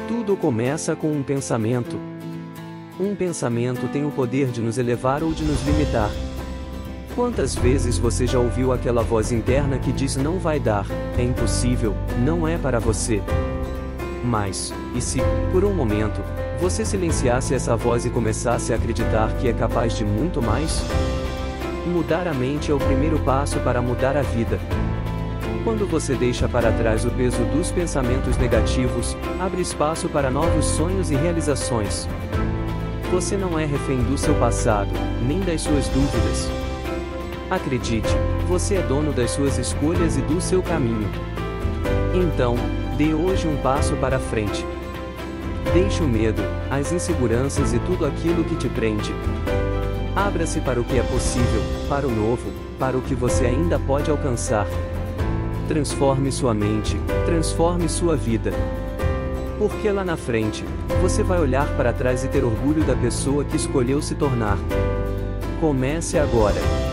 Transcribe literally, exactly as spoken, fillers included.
Tudo começa com um pensamento. Um pensamento tem o poder de nos elevar ou de nos limitar. Quantas vezes você já ouviu aquela voz interna que diz não vai dar, é impossível, não é para você? Mas, e se, por um momento, você silenciasse essa voz e começasse a acreditar que é capaz de muito mais? Mudar a mente é o primeiro passo para mudar a vida. Quando você deixa para trás o peso dos pensamentos negativos, abre espaço para novos sonhos e realizações. Você não é refém do seu passado, nem das suas dúvidas. Acredite, você é dono das suas escolhas e do seu caminho. Então, dê hoje um passo para frente. Deixe o medo, as inseguranças e tudo aquilo que te prende. Abra-se para o que é possível, para o novo, para o que você ainda pode alcançar. Transforme sua mente, transforme sua vida. Porque lá na frente, você vai olhar para trás e ter orgulho da pessoa que escolheu se tornar. Comece agora.